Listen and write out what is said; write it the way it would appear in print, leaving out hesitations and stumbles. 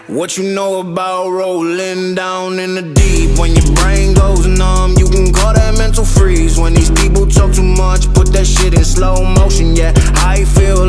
What you know about rolling down in the deep? When your brain goes numb, you can call that mental freeze. When these people talk too much, put that shit in slow motion. Yeah, I feel